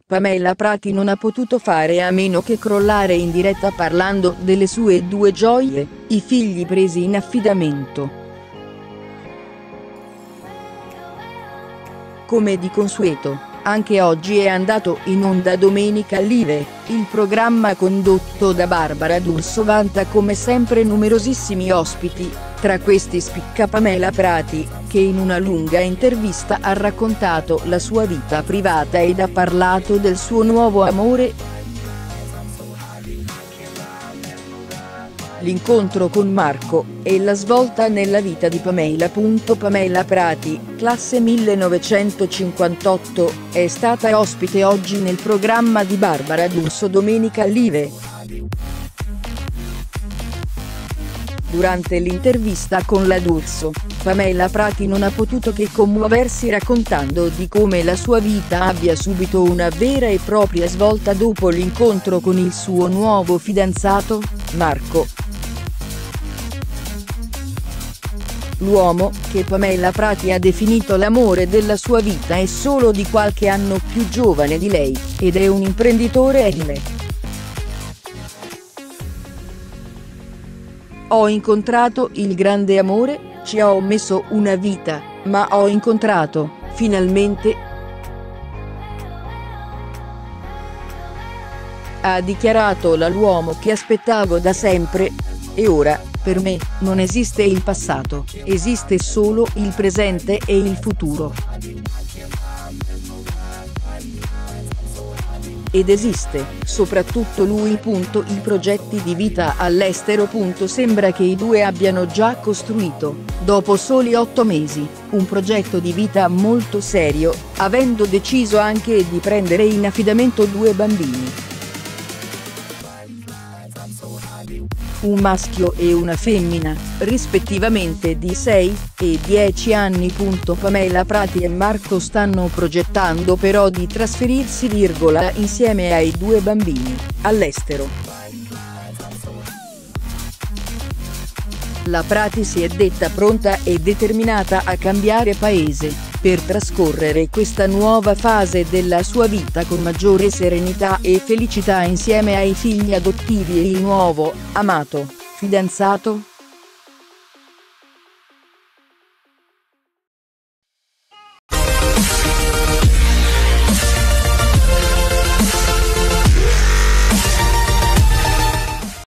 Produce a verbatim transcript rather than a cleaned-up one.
Pamela Prati non ha potuto fare a meno che crollare in diretta parlando delle sue due gioie, i figli presi in affidamento. Come di consueto, anche oggi è andato in onda Domenica Live, il programma condotto da Barbara D'Urso vanta come sempre numerosissimi ospiti, tra questi spicca Pamela Prati, che in una lunga intervista ha raccontato la sua vita privata ed ha parlato del suo nuovo amore. L'incontro con Marco, e la svolta nella vita di Pamela. Pamela Prati, classe millenovecentocinquantotto, è stata ospite oggi nel programma di Barbara D'Urso Domenica Live. Durante l'intervista con la D'Urso, Pamela Prati non ha potuto che commuoversi raccontando di come la sua vita abbia subito una vera e propria svolta dopo l'incontro con il suo nuovo fidanzato, Marco. L'uomo, che Pamela Prati ha definito l'amore della sua vita, è solo di qualche anno più giovane di lei, ed è un imprenditore edile. Ho incontrato il grande amore, ci ho messo una vita, ma ho incontrato, finalmente, ha dichiarato la l'uomo che aspettavo da sempre. E ora, per me, non esiste il passato, esiste solo il presente e il futuro. Ed esiste, soprattutto lui. I progetti di vita all'estero. Sembra che i due abbiano già costruito, dopo soli otto mesi, un progetto di vita molto serio, avendo deciso anche di prendere in affidamento due bambini. Un maschio e una femmina, rispettivamente di sei e dieci anni. Pamela Prati e Marco stanno progettando però di trasferirsi, virgola, insieme ai due bambini, all'estero. La Prati si è detta pronta e determinata a cambiare paese, per trascorrere questa nuova fase della sua vita con maggiore serenità e felicità insieme ai figli adottivi e il nuovo, amato, fidanzato.